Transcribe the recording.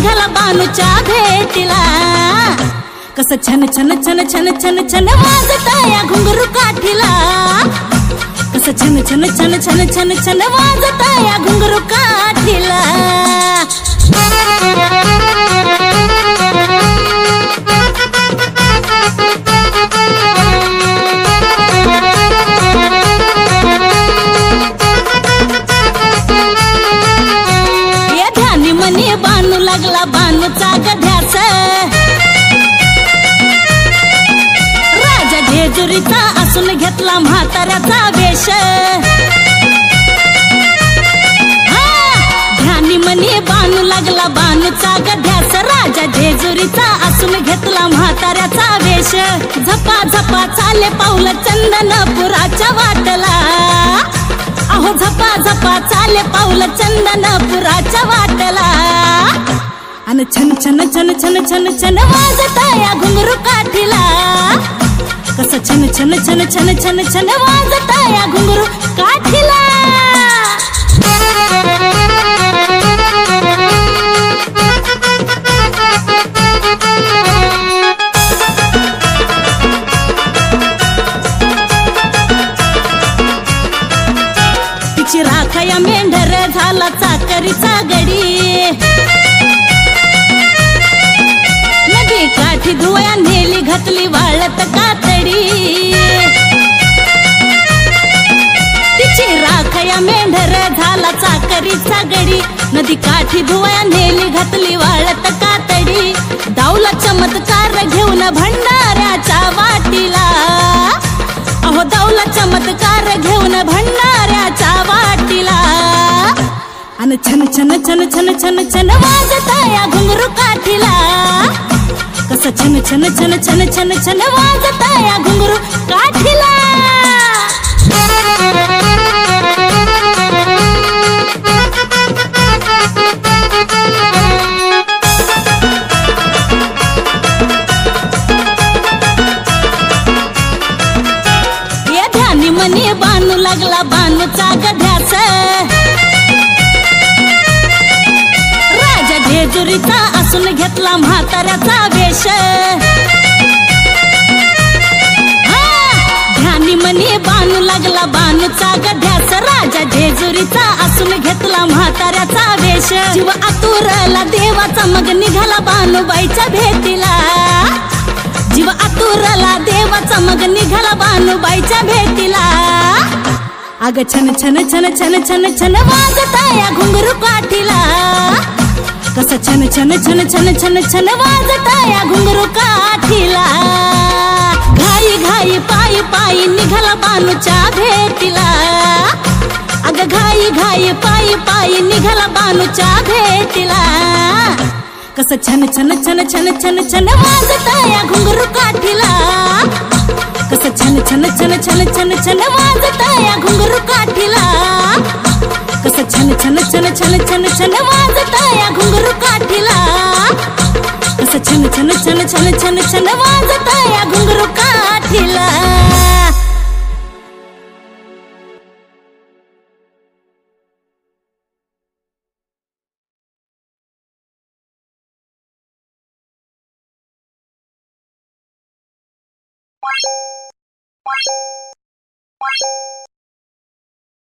निघाला बानूच्या भेटीला। कसं छन छन छन छन छन छन वाजता या घुंगरू काठीला। कसं छन छन छन छन छन छन वाजता या घुंगरू काठीला। मनी बानू लागला बानूचा गध्यास। राजा जेजुरीचा असून घेतला म्हाताऱ्याचा वेश। ध्यानी मनी बानू लागला बानूचा गध्यास। राजा जेजुरीचा असून घेतला म्हाताऱ्याचा वेश। झपा झपा चाले पाऊल चंदनपुराच्या वाटला। अहो झपा झपा चाले पाऊल चंदनपुराच्या वाटला। अन छन छन छन छन छन छन वाजता या घुंगरू काठीला। कसं छन छन छन छन छन छन वाजता या घुंगरू काठीला। तिची राखाया मेंढर झाला चाकरीचा गडी। नदी काठी धुवया नेली घातली वाळत कातडी। तिची राखाया मेंढर झाला चाकरीचा गडी। नदी काठी धुवया नेली घातली वाळत कातडी। दावला चमत्कार घेऊन भंडाऱ्याच्या वाटीला। अहो दावला चमत्कार घेऊन भंडाऱ्याच्या वाटीला। अन छन छन छन छन छन छन वाजता या घुंगरू काठीला। कसं छन छन छन छन छन छन वाजता या घुंगरू काठीला। या ध्यानी मनी बानू लागला बानूचा गध्यास। राजा जेजुरीचा असून घेतला म्हाताऱ्याचा वेश। ध्यानी मनी बानू लागला बानूचा गध्यास। राजा जेजुरीचा असून घेतला म्हाताऱ्याचा वेश। जीव आतुरला देवाचा मग निघाला बानूबाईच्या भेटीला। जीव आतुरला देवाचा मग निघाला बानूबाईच्या भेटीला। अग छन छन छन छन छन छन वाजता या घुंगरू काठीला। कसं छन छन छन छन छन छन वाजता या घुंगरू काठीला। घाई घाई पायी पायी निघाला बानूच्या भेटीला। अग घाई घाई पायी पायी निघाला बानूच्या भेटीला। कसं छन छन छन छन छन छन वाजता या घुंगरू काठीला। कसं छन छन छन छन छन छन वाजता या घुंगरू काठीला। कसं छन छन छन छन छन छन वाजता या घुंगरू काठीला। कसं छन छन छन छन छन छन वाजता या घुंगरू काठीला।